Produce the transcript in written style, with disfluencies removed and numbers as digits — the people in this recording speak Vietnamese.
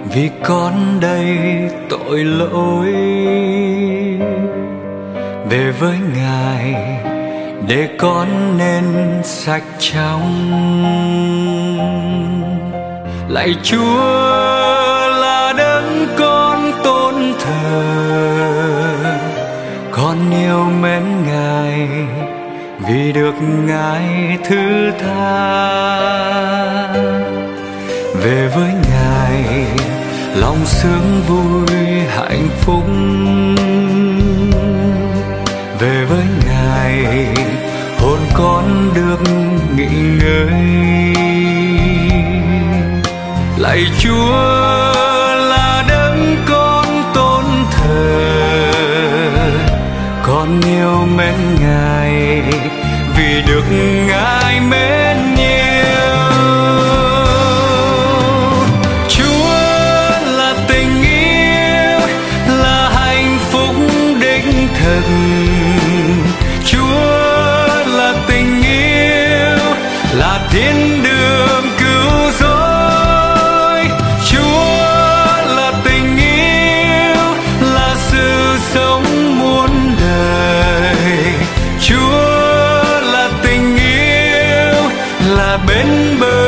vì con đây tội lỗi. Về với Ngài để con nên sạch trong. Lạy Chúa là đấng con tôn thờ, con yêu mến Ngài vì được Ngài thứ tha. Về với Ngài lòng sướng vui hạnh phúc. Về với Ngài hồn con được nghỉ ngơi. Lạy Chúa là đấng con tôn thờ, con yêu mến Ngài vì được Ngài mến nhiều. Chúa là tình yêu, là hạnh phúc đích thực. Chúa là tình yêu, là thiên đường cứu rỗi. Chúa là tình yêu, là sự sống muôn đời. Chúa là tình yêu, là bên bờ